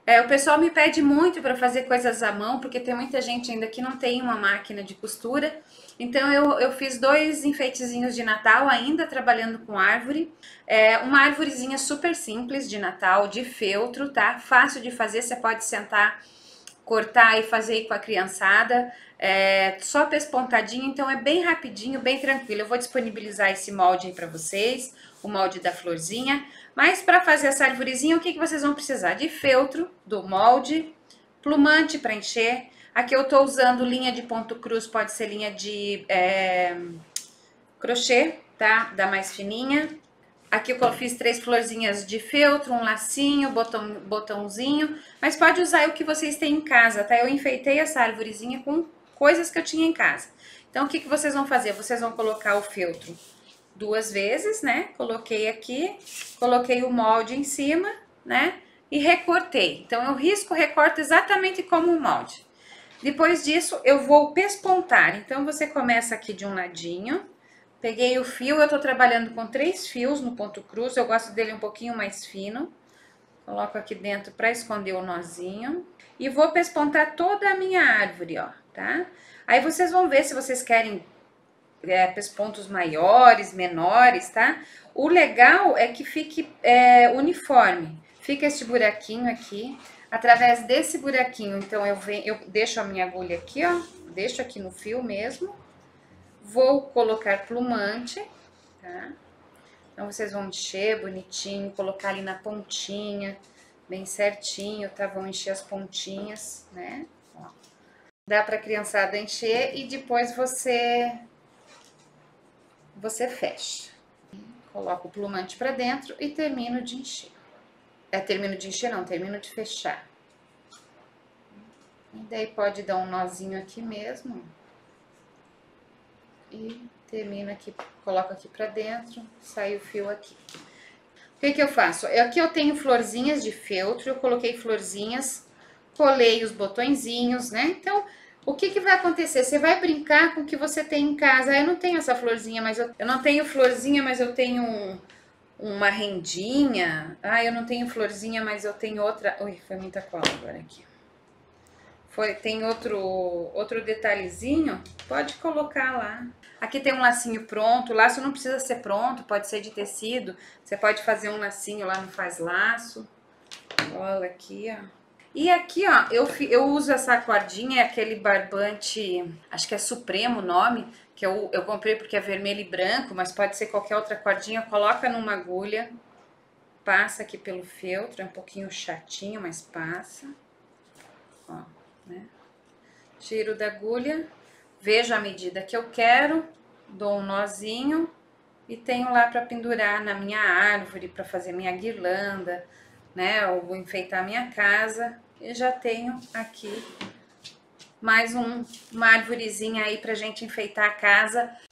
O pessoal me pede muito para fazer coisas à mão, porque tem muita gente ainda que não tem uma máquina de costura. Então eu fiz dois enfeitezinhos de Natal, ainda trabalhando com árvore. Uma árvorezinha super simples de Natal, de feltro, tá? Fácil de fazer, você pode sentar, cortar e fazer aí com a criançada. Só pespontadinho, então é bem rapidinho, bem tranquilo. Eu vou disponibilizar esse molde aí para vocês, o molde da florzinha. Mas para fazer essa arvorezinha, o que vocês vão precisar? De feltro, do molde, plumante para encher. Aqui eu tô usando linha de ponto cruz, pode ser linha de crochê, tá? Da mais fininha. Aqui eu fiz 3 florzinhas de feltro, um lacinho, botãozinho, mas pode usar o que vocês têm em casa, tá? Eu enfeitei essa arvorezinha com coisas que eu tinha em casa. Então, o que vocês vão fazer? Vocês vão colocar o feltro 2 vezes, né? Coloquei aqui, coloquei o molde em cima, né? E recortei. Então, eu recorto exatamente como o molde. Depois disso, eu vou pespontar. Então, você começa aqui de um ladinho. Peguei o fio, eu tô trabalhando com 3 fios no ponto cruz, eu gosto dele um pouquinho mais fino. Coloco aqui dentro para esconder o nozinho. E vou pespontar toda a minha árvore, ó, tá? Aí vocês vão ver se vocês querem pespontos maiores, menores, tá? O legal é que fique uniforme. Fica este buraquinho aqui. Através desse buraquinho, então, eu deixo a minha agulha aqui, ó. Deixo aqui no fio mesmo. Vou colocar plumante, tá? Então, vocês vão encher bonitinho, colocar ali na pontinha, bem certinho, tá? Vão encher as pontinhas, né? Ó. Dá pra criançada encher e depois você fecha. Coloco o plumante pra dentro e termino de encher. Termino de encher não, termino de fechar. E daí pode dar um nozinho aqui mesmo, e termino aqui, coloco aqui pra dentro, sai o fio aqui. O que eu faço? Aqui eu tenho florzinhas de feltro, eu coloquei florzinhas, colei os botõezinhos, né? Então, o que vai acontecer? Você vai brincar com o que você tem em casa. Eu não tenho essa florzinha, mas eu não tenho florzinha, mas eu tenho uma rendinha. Eu não tenho florzinha, mas eu tenho outra. Ui, foi muita cola agora aqui. Tem outro detalhezinho, pode colocar lá. Aqui tem um lacinho pronto, o laço não precisa ser pronto, pode ser de tecido. Você pode fazer um lacinho lá no Faz Laço. Olha aqui, ó. E aqui, ó, eu uso essa cordinha, aquele barbante, acho que é Supremo o nome, que eu comprei porque é vermelho e branco, mas pode ser qualquer outra cordinha. Coloca numa agulha, passa aqui pelo feltro, é um pouquinho chatinho, mas passa. Ó. Né? Tiro da agulha, vejo a medida que eu quero, dou um nozinho e tenho lá para pendurar na minha árvore, para fazer minha guirlanda, né? Ou vou enfeitar minha casa e já tenho aqui mais uma arvorezinha aí pra gente enfeitar a casa